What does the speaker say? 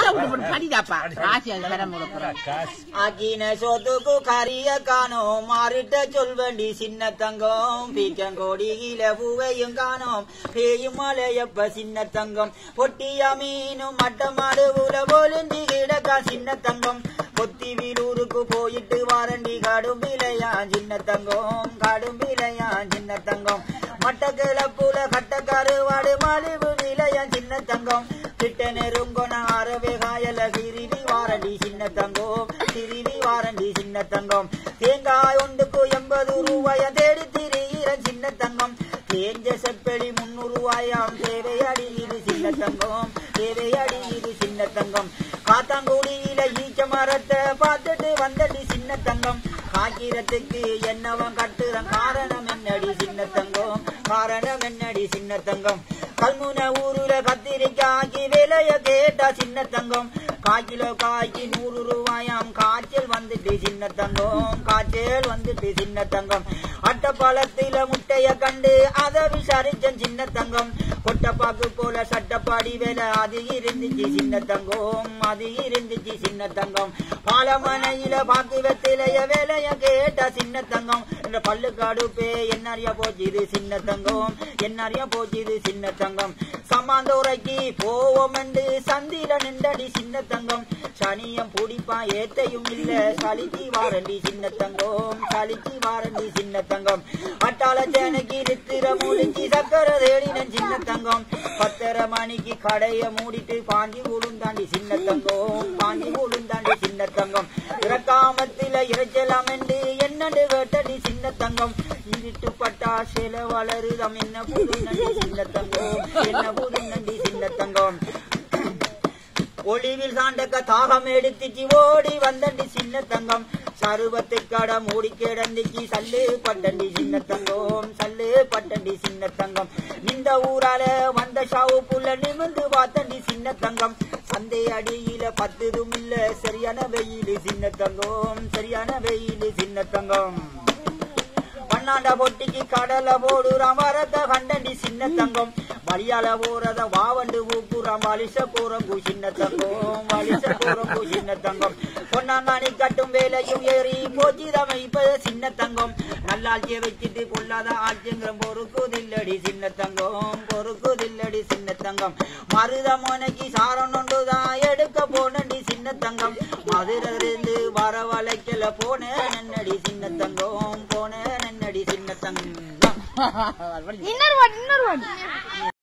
ஆக்கின சோத்துக்கு கரிய காணோம் மாறிட்ட சொல்வண்டி சின்ன தங்கம் பீக்கங்கோடியில பூவையும் காணோம் பேயும் மலையப்ப சின்ன தங்கம் பொட்டிய மீனும் மட்டமாடு உல போலின்றி கிடக்கா சின்ன தங்கம் கொத்தி வீரூருக்கு போயிட்டு வாரண்டி கடும் விலையா சின்ன தங்கம் கடும் விலையா சின்ன தங்கம் மட்டக்கிழப்புல கட்டக்கருவாடு மலிவு விலையா சின்ன தங்கம் கிட்ட நெருங்கொன அறவே காயல கிருவி வாரண்டி சின்ன தங்கம் கிருவி வாரண்டி சின்ன தங்கம் தேங்காய் ஒன்றுக்கு 80 ரூபாய தேடி திரியிற சின்ன தங்கம் தேஞ்ச செப்பெளி 300 ரூபாயாம் தேவை அடியுது சின்ன தங்கம் தேவை அடியுது சின்ன தங்கம் காத்தாங்குடியில ஈச்ச மரத்தை பார்த்துட்டு வந்தடி சின்ன தங்கம் காக்கிறதுக்கு என்னவன் கட்டுறன் காரணம் என்னடி சின்ன தங்கம் காரணம் என்னடி சின்ன தங்கம் கல்முன ஊருல கத்திரிக்காய்க்கு விலைய கேட்டா சின்ன தங்கம் காய்கிலோ காய்க்கு 100 ரூபாயாம் காய்ச்சல் வந்துட்டு சின்ன தங்கம் காய்ச்சல் வந்துட்டு சின்ன தங்கம் அட்டப்பாலத்தில முட்டைய கண்டு அதை விசாரிச்சன் சின்ன தங்கம் கொட்டப்பாக்கு போல சட்டப்பாடி வேலை அது இருந்துச்சு சின்ன தங்கம் அது இருந்துச்சு சின்ன தங்கம் பாலமனையில பாக்கு வெத்திலைய வேலைய கேட்டா சின்ன தங்கம் இந்த பல்லுக்காடு பே என்னறியா போச்சுது சின்ன தங்கம் என்னறியா போச்சுது சின்ன தங்கம் சமாந்தோரைக்கு போவோம் என்று சந்திர நின்றடி சின்ன தங்கம் சனியம் பிடிப்பா ஏத்தையும் இல்ல சலிச்சி வாரண்டி சின்ன தங்கம் சலிச்சி வாரண்டி சின்ன தங்கம் அட்டாள சேனைக்கு நித்திர முடிச்சு சக்கர தேடினன் சின்ன தங்கம் 10:30 மணிக்கு கடைய மூடிட்டு பாஞ்சி கூடுந்தாண்டி சின்ன தங்கம் பாஞ்சி கூடுந்தாண்டி சின்ன தங்கம் இறக்காமத்தில இறைச்சலாம் என்று என்னண்டு கேட்டடி சின்ன தங்கம் இருட்டு பட்டா சில வளருதம் என்ன புது நண்டி சின்ன தங்கம் என்ன புது நண்டி சின்ன தங்கம் ஒளிவில் சாண்டக்க தாகம் எடுத்துச்சு ஓடி வந்தண்டி சின்ன தங்கம் சருவத்து கடை மூடி கிடந்துச்சு சல்லு பட்டண்டி சின்ன தங்கம் சல்லு பட்டண்டி சின்ன தங்கம் இந்த ஊரால வந்த ஷாவு புள்ள நிமிந்து பார்த்தண்டி சின்ன தங்கம் சந்தை அடியில 10 இல்ல சரியான வெயில் சின்ன தங்கம் சரியான வெயில் சின்ன தங்கம் பன்னாண்ட பொட்டிக்கு கடல போடுறான் வரத கண்டண்டி சின்ன தங்கம் வழியால போறத வாவண்டு ஊக்குறான் வலிச போறம்பு சின்ன தங்கம் வலிச போறம்பு சின்ன தங்கம் பொன்னாங்காணி கட்டும் வேலையும் ஏறி போச்சிதமை இப்ப சின்ன தங்கம் நல்லாட்சிய வச்சுட்டு கொள்ளாத ஆட்சிங்கிற பொறுக்குதில்லடி சின்ன தங்கம் பொறுக்குதில்லடி சின்ன தங்கம் மருதமனைக்கு சாரம் ஒன்றுதான் எடுக்க போனடி சின்ன தங்கம் மதுரிலிருந்து வரவழைக்கல போன நன்னடி சின்ன தங்கம் போன நன்னடி சின்ன தங்கம். இன்னொரு